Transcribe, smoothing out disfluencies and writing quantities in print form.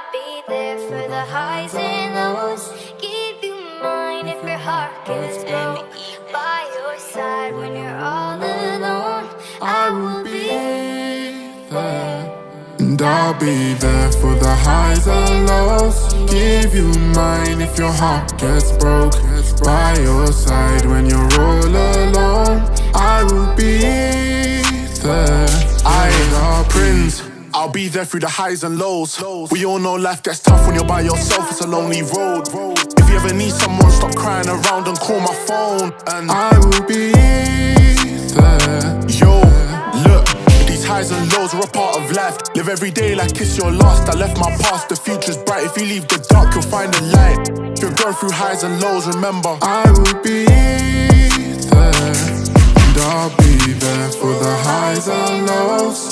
I'll be there for the highs and lows. Give you mine if your heart gets broke. By your side when you're all alone, I will be there. And I'll be there for the highs and lows. Give you mine if your heart gets broke. By your side when you're all alone, I will be there. I Prince, I'll be there through the highs and lows. We all know life gets tough when you're by yourself, it's a lonely road. If you ever need someone, stop crying around and call my phone. And I will be there. Yo, look, these highs and lows are a part of life. Live every day like it's your last. I left my past, the future's bright. If you leave the dark, you'll find the light. If you're going through highs and lows, remember I will be there. And I'll be there for the highs and lows.